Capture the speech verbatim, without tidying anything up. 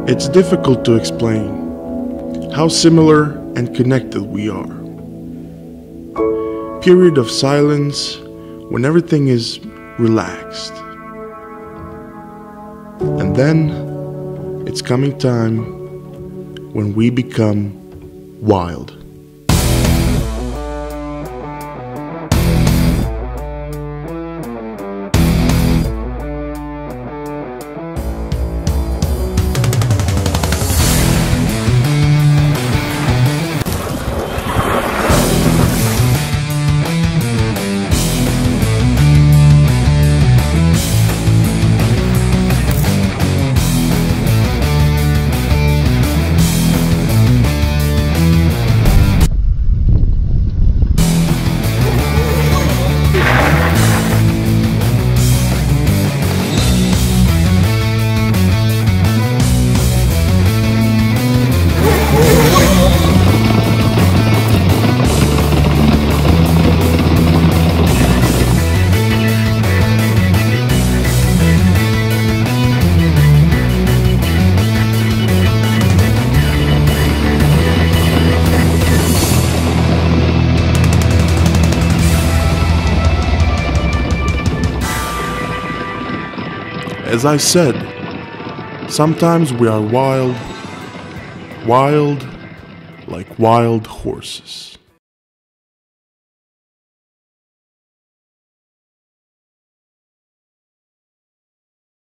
It's difficult to explain how similar and connected we are. Period of silence when everything is relaxed. And then it's coming time when we become wild. As I said, sometimes we are wild, wild like wild horses.